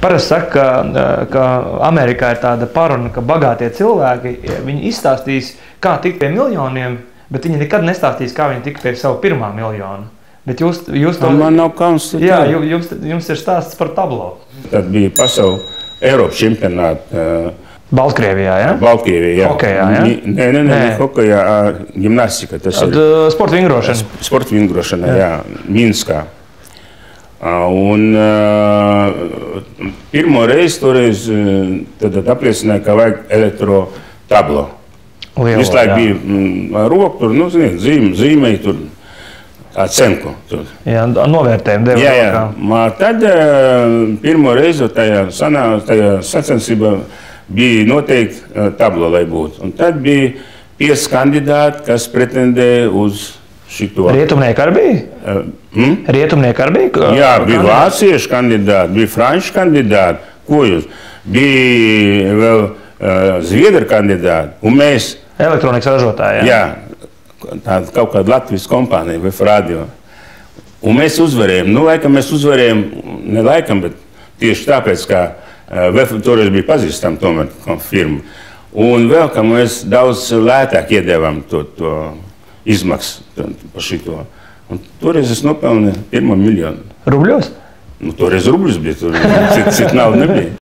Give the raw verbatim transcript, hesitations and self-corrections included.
Parasti saka, ka, ka Amerikā ir tāda paruna, ka bagātie cilvēki, viņi izstāstīs, kā tikt pie miljoniem, bet viņi nekad nestāstīs, kā viņi tika pie savu pirmā miljona. Bet jūs, jūs to... Man nav kauns. Jā, jums, jums ir stāsts par tablo. Tad bija pasauli Eiropas čempionāti. Baltkrievijā, ja? Baltkrievijā, jā. Hokejā, ja? Nē, nē, nē, hokejā, ģimnastika. Tas ir. Sporta vingrošana. Sporta vingrošana, jā, Minskā. Un uh, pirmo reizi toreiz tad apliecināja, ka vajag elektrotablo. Visu laiku bija mm, roku, tur, nu, ziniet, zīme, zīmēji tur, cenku. Tur. Jā, novērtējumu deva. Jā, jā. Mā, tad uh, pirmo reizi tajā, sanā, tajā sacensībā bija noteikti uh, tablo, lai būtu. Un tad bija pieci kandidāti, kas pretendēja uz šito. Rietumnieki arī bija? Hmm? Rietumnieki arī bija? Jā, bija vāciešu kandidāti, bija franču kandidāti. Ko jūs? Bija vēl uh, zviedru kandidāti. Un mēs... Elektronikas ražotāji, jā? Jā, tāda kaut kāda Latvijas kompānija vai radio. Un mēs uzvarējām. Nu, laikam mēs uzvarējām, ne laikam, bet tieši tāpēc, ka uh, toreiz bija pazīstam tomēr firma. Un vēl, ka mēs daudz lētāk iedevām to, to izmaksu par šito. Un toreiz es nopelnīju pirmo miljonu. Rubļos? Nu, toreiz rubļus bija, tur cit, cit nauda nebija.